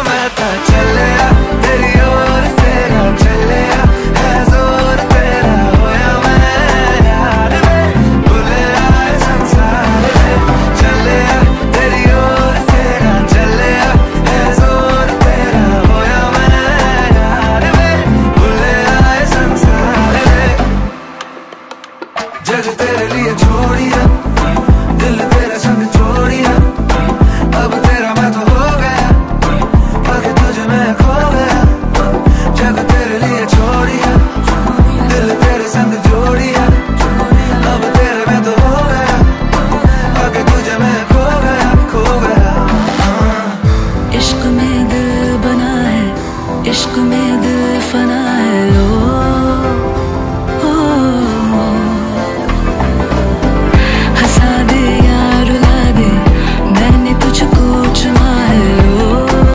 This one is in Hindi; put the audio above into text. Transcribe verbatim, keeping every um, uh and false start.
मैं तो चलिया तेरी ओर तेरा चलिया है जोर तेरा होया मैं यार वे भुले आए संसार वे चलिया तेरी ओर तेरा चलिया है जोर तेरा होया मैं यार वे भुले आए संसार वे जग तेरे लिए छोड़िया दिल तेरे संग छोड़िया अब तेरा मैं तो हो गया बाकी तुझे मैं खो गया जग तेरे लिए छोड़िया दिल तेरे संग जोड़िया अब तेरे मैं तो हो गया बाकी तुझे मैं खो गया खो गया इश्क में दिल बना है इश्क में दिल फना है ओ